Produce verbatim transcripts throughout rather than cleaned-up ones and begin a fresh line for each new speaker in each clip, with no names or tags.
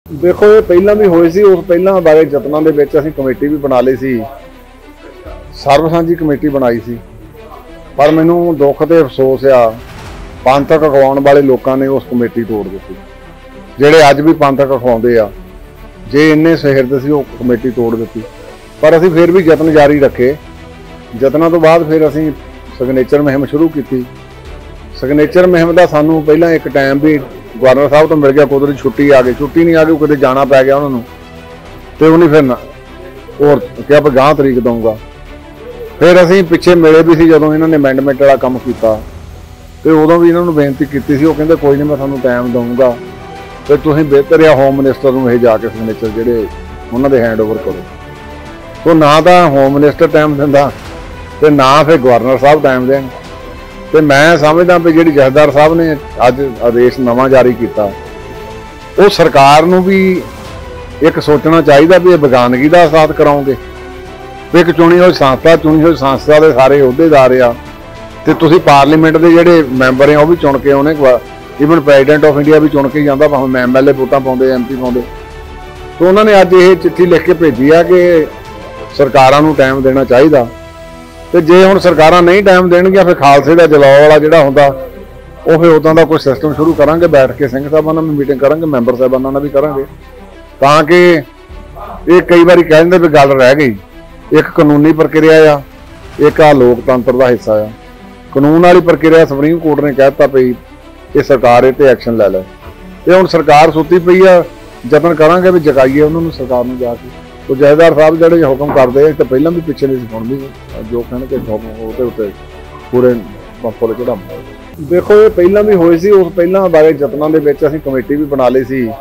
देखो ये पहला भी होई सी, उस पहला बारे जतनां दे विच असीं कमेटी भी बना ਲਈ ਸੀ, ਸਰਬ ਸਾਂਝੀ ਕਮੇਟੀ ਬਣਾਈ ਸੀ। पर मैनूं दुख ते अफसोस आ पंथक अखवाउण वाले लोगों ने उस कमेटी तोड़ दी। जिहड़े अज भी पंथक अखवाउंदे आ, जे इन्ने सहिरद सी वो कमेटी तोड़ दी। पर असीं फिर भी यतन जारी रखे। यतनां तो बाद फिर असीं सिग्नेचर मुहिम शुरू की। सिग्नेचर मुहिम का सानूं पहलां एक टाइम भी गवर्नर साहब तो मिल गया, कुदरती छुट्टी आ गई। छुट्टी नहीं आ गई, किते जाना पै गया उन्होंने, तो उन्हें फिर और क्या मैं गांह तरीक दूंगा। फिर असीं पिछे मिले भी सी जदों इन्होंने अमेंडमेंट वाला काम किया, तो उदों भी इन्होंने बेनती की सी। वो कहते कोई नहीं, मैं तुहानूं टाइम दूंगा, तो तुसीं बेहतर आ होम मिनिस्टर नूं ये जाके सिग्नेचर जिहड़े उन्हां दे हैंड ओवर करो। तो ना तो होम मिनिस्टर टाइम दिंदा ते ना फिर गवर्नर साहब टाइम देण। तो मैं समझदा भी जिहड़ी जथेदार साहब ने अज आदेश नवां जारी किया, वो सरकार नूं भी एक सोचना चाहिए भी ये बगानगी का एहसास कराओगे। एक चुनी हुई संस्था चुनी हुई संस्था के सारे अहुदेदार आ, ते तुसीं पार्लीमेंट के जिहड़े मैंबर आ वो भी चुन के आउणे। ईवन प्रेजिडेंट ऑफ इंडिया भी चुन के जाता, भावें एम एल ए वोटां पाउंदे, एम पी पाउंदे। तो उन्होंने अज ये चिट्ठी लिख के भेजी है कि सरकारां नूं टाइम देना चाहिए। तो जे हुण सरकारां नहीं टाइम देणगीआं, फिर खालसे का जलाओ वाला जिहड़ा हुंदा वो फिर उदां दा कोई सिस्टम शुरू करांगे। बैठ के सिंह साहिबां नाल मीटिंग करांगे, मैंबर साहिबां नाल भी करांगे, तां कि ये कई बारी कह दिंदे भी गल रह गई। एक कानूनी प्रक्रिया आ, एक आ लोकतंत्र का हिस्सा आ। कानून वाली प्रक्रिया सुप्रीम कोर्ट ने कहता पई कि सरकार इह ते एक्शन लै लै। ते हुण सरकार सुत्ती पई आ, यतन करांगे भी जगाईए उन्होंने सरकार नूं जाके। तो जथेदार साहब जिहड़े हुक्म करदे आ, तो पहलां भी पिछले नहीं सुण भी जो कहणगे हुक्म ਉਹਦੇ ਉੱਤੇ पूरे फुल चढ़ाऊंगा। देखो ये पहला भी होई सी, उस पहला बारे जतनां दे विच असीं कमेटी भी बना ਲਈ ਸੀ,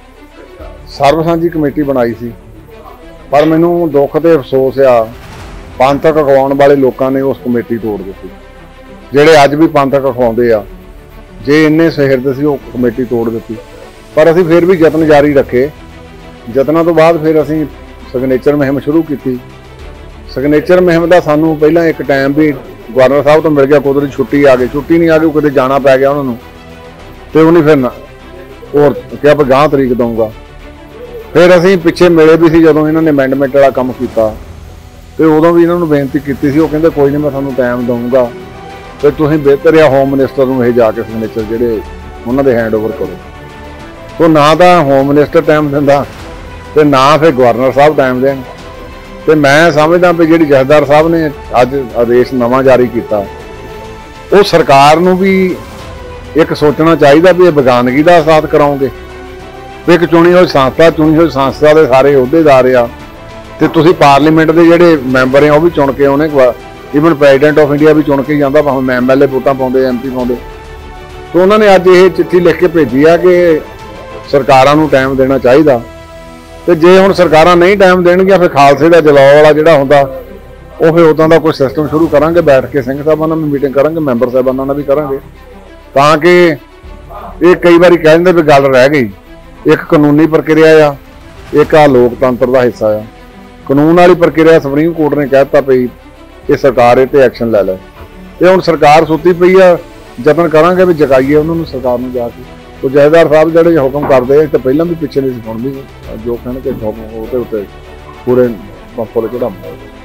ਸਰਬ ਸਾਂਝੀ कमेटी बनाई सी। पर मैनूं दुख ते अफसोस आ पंथक अखवाउण वाले लोगों ने उस कमेटी तोड़ दी। जिहड़े अज भी पंथक अखवाउंदे आ, जे इन्ने सहिरद सी वो कमेटी तोड़ दी। पर असीं फिर भी यतन जारी रखे। यतनां तो बाद फिर असीं सिग्नेचर मुहिम शुरू की। सिग्नेचर मुहिम का सानूं पहलां एक टाइम भी गवर्नर साहब तो मिल गया, कुदरती छुट्टी आ गई। छुट्टी नहीं आ गई, किते जाना पै गया उन्होंने, तो उन्हें फिर और क्या मैं गांह तरीक दूंगा। फिर असीं पिछे मिले भी सी जदों इन्होंने अमेंडमेंट वाला काम किया, तो उदों भी इन्होंने बेनती की सी। वो कहते कोई नहीं, मैं तुहानूं टाइम दूंगा, तो तुसीं बेहतर आ होम मिनिस्टर नूं ये जाके सिग्नेचर जिहड़े उन्हां दे हैंड ओवर करो। तो ना तो होम मिनिस्टर टाइम दिंदा ते ना फिर गवर्नर साहब टाइम देण। तो मैं समझदा भी जिहड़ी जथेदार साहब ने अज आदेश नवां जारी किया, वो सरकार नूं भी एक सोचना चाहिए भी ये बगानगी का एहसास कराओगे। एक चुनी हुई संस्था चुनी हुई संस्था के सारे अहुदेदार आ, ते तुसीं पार्लीमेंट के जिहड़े मैंबर आ वो भी चुन के आउणे। ईवन प्रेजिडेंट ऑफ इंडिया भी चुन के जाता, भावें एम एल ए वोटां पाउंदे, एम पी पाउंदे। तो उन्होंने अज ये चिट्ठी लिख के भेजी है कि सरकारां नूं टाइम देना चाहिए। तो जे हुण सरकारां नहीं टाइम देणगीआं, फिर खालसे का जलाओ वाला जिहड़ा हुंदा वो फिर उदां दा कोई सिस्टम शुरू करांगे। बैठ के सिंह साहिबां नाल मीटिंग करांगे, मैंबर साहिबां नाल भी करांगे, तां कि ये कई बारी कह दिंदे भी गल रह गई। एक कानूनी प्रक्रिया आ, एक आ लोकतंत्र का हिस्सा आ। कानून वाली प्रक्रिया सुप्रीम कोर्ट ने कहता पई कि सरकार इह ते एक्शन लै लै। ते हुण सरकार सुत्ती पई आ, यतन करांगे भी जगाईए उन्होंने सरकार नूं जाके। तो जथेदार साहब जिहड़े हुक्म करदे आ, तो पहलां भी पिछले नहीं सुण भी जो कहणगे हुक्म ਉਹਦੇ ਉੱਤੇ पूरे फुल चढ़ाऊंगा।